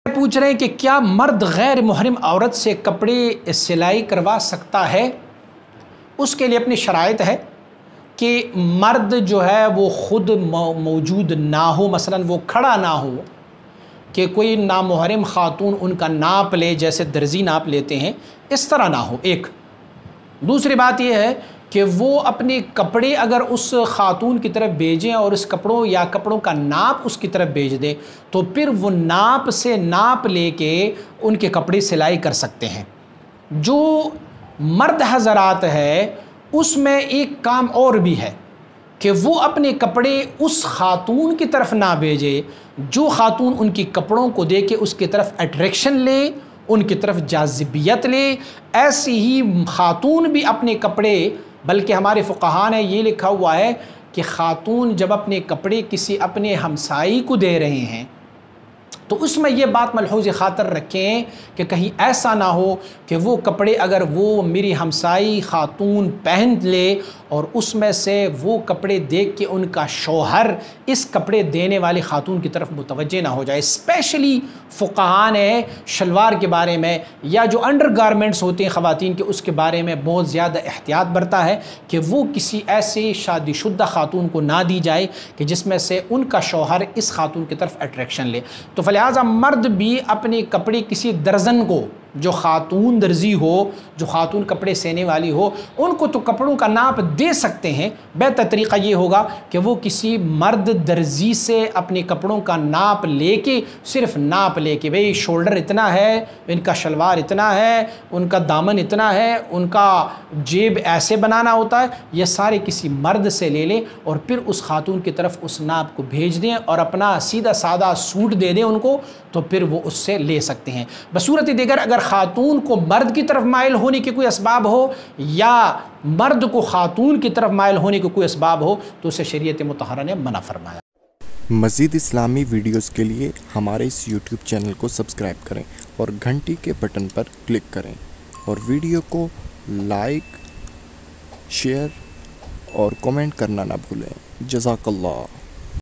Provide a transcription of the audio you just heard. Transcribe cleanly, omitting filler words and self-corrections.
पूछ रहे हैं कि क्या मर्द गैर मुहरिम औरत से कपड़े सिलाई करवा सकता है। उसके लिए अपनी शराइत है कि मर्द जो है वो ख़ुद मौजूद ना हो, मसलन वो खड़ा ना हो, कि कोई नामुहरिम ख़ातून उनका नाप ले, जैसे दर्जी नाप लेते हैं, इस तरह ना हो। एक दूसरी बात यह है कि वो अपने कपड़े अगर उस ख़ातून की तरफ भेजें और उस कपड़ों या कपड़ों का नाप उसकी तरफ भेज दें, तो फिर वो नाप से नाप लेके उनके कपड़े सिलाई कर सकते हैं। जो मर्द हज़रात है उसमें एक काम और भी है कि वो अपने कपड़े उस ख़ातून की तरफ ना भेजे जो ख़ातून उनकी कपड़ों को दे के उसकी तरफ अट्रैक्शन ले, उनकी तरफ जाज़िबियत ले। ऐसी ही ख़ातून भी अपने कपड़े, बल्कि हमारे फ़ुक़हा ने ये लिखा हुआ है कि ख़ातून जब अपने कपड़े किसी अपने हमसाई को दे रहे हैं तो उसमें ये बात मलहूज़ ख़ातर रखें कि कहीं ऐसा ना हो कि वो कपड़े अगर वो मेरी हमसाई ख़ातून पहन ले और उसमें से वो कपड़े देख के उनका शौहर इस कपड़े देने वाली ख़ातून की तरफ मुतवज्जे ना हो जाए। स्पेशली फ़ुक़हा ने शलवार के बारे में या जो अंडर गारमेंट्स होते हैं ख़वातीन के, उसके बारे में बहुत ज़्यादा एहतियात बरता है कि वो किसी ऐसे शादीशुदा ख़ातून को ना दी जाए कि जिसमें से उनका शौहर इस ख़ातून की तरफ अट्रैक्शन ले। तो लिहाजा मर्द भी अपने कपड़े किसी दर्जन को, जो ख़ातून दर्जी हो, जो ख़ातून कपड़े सीने वाली हो, उनको तो कपड़ों का नाप दे सकते हैं। बेहतर तरीक़ा ये होगा कि वो किसी मर्द दर्जी से अपने कपड़ों का नाप लेके, सिर्फ नाप लेके, भाई शोल्डर इतना है, इनका शलवार इतना है, उनका दामन इतना है, उनका जेब ऐसे बनाना होता है, ये सारे किसी मर्द से ले लें और फिर उस ख़ातून की तरफ उस नाप को भेज दें और अपना सीधा सादा सूट दे दें उनको, तो फिर वो उससे ले सकते हैं। बसूरत दीगर अगर ख़ातून को मर्द की तरफ माइल होने के कोई असबाब हो या मर्द को ख़ातून की तरफ माइल होने के कोई असबाब हो तो उसे शरीयत मुतहरा ने मना फरमाया। मज़ीद इस्लामी वीडियोस के लिए हमारे इस यूट्यूब चैनल को सब्सक्राइब करें और घंटी के बटन पर क्लिक करें और वीडियो को लाइक, शेयर और कमेंट करना ना भूलें। जज़ाकल्लाह।